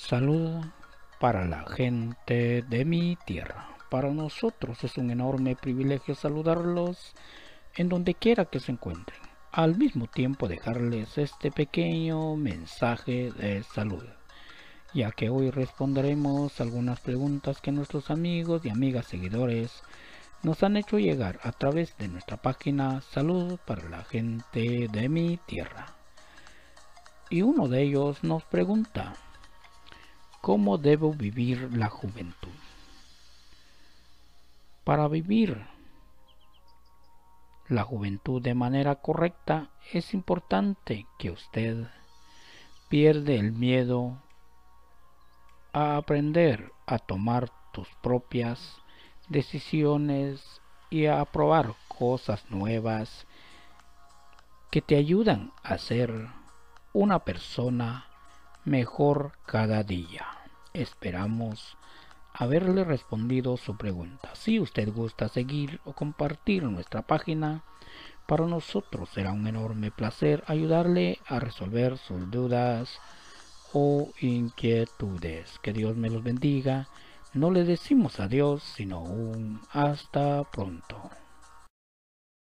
Salud para la gente de mi tierra. Para nosotros es un enorme privilegio saludarlos en donde quiera que se encuentren. Al mismo tiempo dejarles este pequeño mensaje de salud, ya que hoy responderemos algunas preguntas que nuestros amigos y amigas seguidores nos han hecho llegar a través de nuestra página Salud para la gente de mi tierra. Y uno de ellos nos pregunta: ¿cómo debo vivir la juventud? Para vivir la juventud de manera correcta es importante que usted pierda el miedo a aprender a tomar tus propias decisiones y a probar cosas nuevas que te ayudan a ser una persona mejor cada día. Esperamos haberle respondido su pregunta. Si usted gusta seguir o compartir nuestra página, para nosotros será un enorme placer ayudarle a resolver sus dudas o inquietudes. Que Dios me los bendiga. No le decimos adiós, sino un hasta pronto.